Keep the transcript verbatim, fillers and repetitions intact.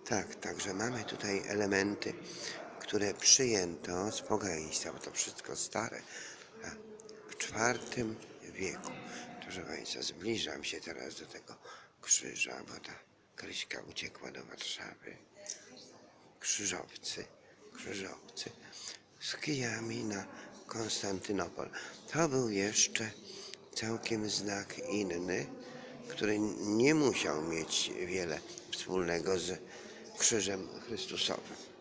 Tak, także mamy tutaj elementy, które przyjęto z pogaństwa, bo to wszystko stare, a w czwartym wieku. Proszę Państwa, zbliżam się teraz do tego krzyża, bo ta Kryśka uciekła do Warszawy. Krzyżowcy, krzyżowcy z kijami na Konstantynopol. To był jeszcze całkiem znak inny, który nie musiał mieć wiele wspólnego z krzyżem Chrystusowym.